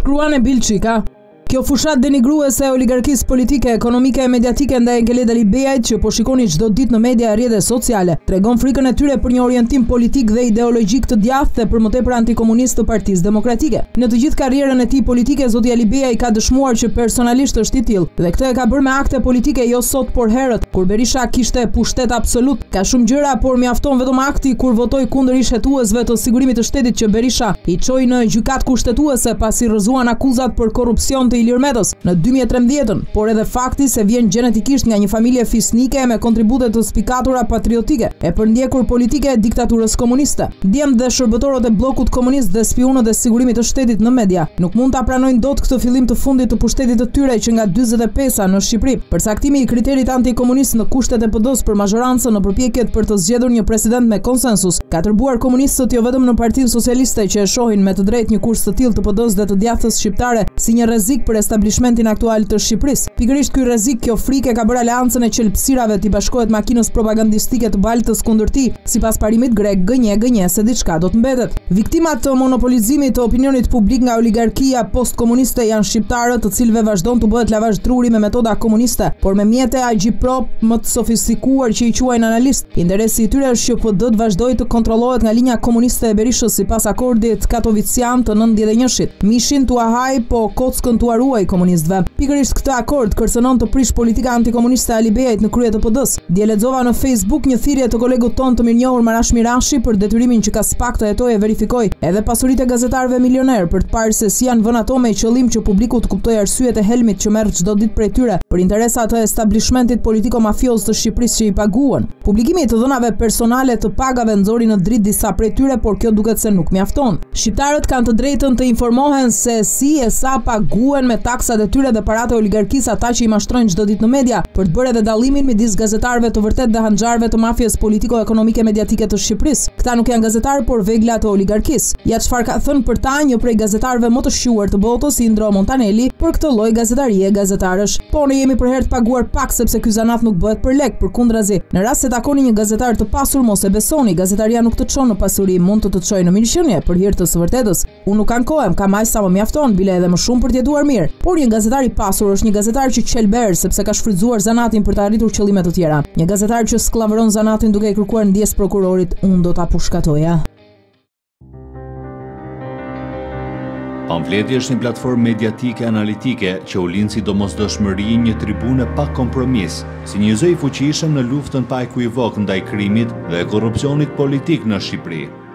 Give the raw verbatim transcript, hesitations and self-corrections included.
Shkruan e Bilçika. Kjo fushat denigruese e oligarkisë politike, ekonomike e mediatike ndaj Engeleda Libejait, që po shikoni çdo ditë në media e rrjetet sociale, tregon frikën e tyre për një orientim politik dhe ideologjik të djathtë dhe për më tepër antikomunist të Partisë Demokratike. Në të gjithë karrierën e tij politike, zotja Libejai ka dëshmuar që personalisht është i tillë, dhe këtë e ka bërë me akte politike jo sot por herët, kur Berisha kishte pushtet absolut. Ka shumë gjëra, por mjafton vetëm akti kur votoi kundër ishetuesve të sigurimit të shtetit që Berisha i çoi në gjykatë kushtetuese pasi rrëzuan akuzat për korrupsion të Ilir Metës në dy mijë e trembëdhjetë, por edhe fakti se vjen gjenetikisht nga një familje fisnike me kontribute të spikatura patriotike, e përndjekur politike e diktaturës komuniste. Djemt dhe shërbëtorët e bllokut komunist dhe spionët e sigurimit të shtetit në media nuk mund ta pranojnë dot këtë fillim të fundit të pushtetit të tyre që nga dyzet e pesa në Shqipëri. Përcaktimi i kriterit antikomunist në kushtet e P D-s për mazhorancën në përpjekjet për të zgjedhur një president me konsensus ka tërbuar komunistët jo vetëm në Partinë Socialiste, që e shohin me të drejtë një kurs të tillë të P D-s dhe të djathtës shqiptare si një rrezik për establishmentin aktual të Shqipërisë. Pikërisht ky rrezik, kjo frikë ka bërë aleancën e qelpsirave t'i bashkohet makinës propagandistike të Baltës kundër tij, sipas parimit grek, gënje gënje se diçka do të mbetet. Viktimat të monopolizimit të opinionit publik nga oligarkia postkomuniste janë shqiptarët, të cilëve vazhdon të bëhet lavazh truri me metoda komuniste, por me mjete agjiprop më të sofistikuar që i quajnë analist. Interesi i tyre është që P D të vazhdojë të kontrollohet nga linja komuniste e Berishës sipas akordit katovician të nëntëdhjetë e një-shit. Mishin tua haj, po kockën tua ruaj komunistëve. Pikërisht këtë akord kërcënon të prish politika antikomuniste e Libejait në krye të P D-s. Dje lexova në Facebook një thirrje të kolegut ton të mirënjohur Marash Mirashi për detyrimin që ka SPAK të hetojë e verifikojë edhe pasuritë e gazetarëve milioner për të parë se si janë vënë ato me qëllim që publiku të kuptojë arsyet e helmit që merr çdo ditë prej tyre për interesa të establishmentit politiko-mafioz të Shqipërisë që i paguan. Publikimi i të dhënave personale të pagave nxori në dritë disa prej tyre, por kjo duket se nuk mjafton. Shqiptarët kanë të drejtën të informohen se si e sa paguhen me taksat e tyre dhe paratë e oligarkisë ata që i mashtrojnë çdo ditë në media, për të bërë edhe dallimin midis gazetarëve të vërtet dhe hanxharëve të mafjes politiko-ekonomike mediatike të Shqipërisë. Këta nuk janë gazetarë, por vegla të oligarkisë. Ja çfarë ka thënë për ta një prej gazetarëve më të shquar të botës, Indro Montanelli, për këtë lloj gazetarie gazetarësh. Po ne jemi për herë të paguar pak sepse ky zanat nuk bëhet për lek, përkundrazi. Në rast se takoni një gazetar të pasur, mos e besoni, gazetaria nuk të çon në pasuri, mund të të çojë në mirëqenie për hir të së vërtetës. Unë nuk ankohem, kam aq sa më mjafton, bile edhe më shumë për të jetuar mirë. Por një gazetar i pasur është një gazetar që qelber sepse ka shfrytzuar zanatin për të arritur qëllime të tjera. Një gazetar që skllavëron zanatin duke i kërkuar ndjes prokurorit, unë do ta pushkatoja. Pamfleti është një platformë mediatike analitike që u lind si domosdoshmëri një tribune pa kompromis, si një zë i fuqishëm në luftën pa ekuivok ndaj krimit dhe korrupsionit politik në Shqipëri.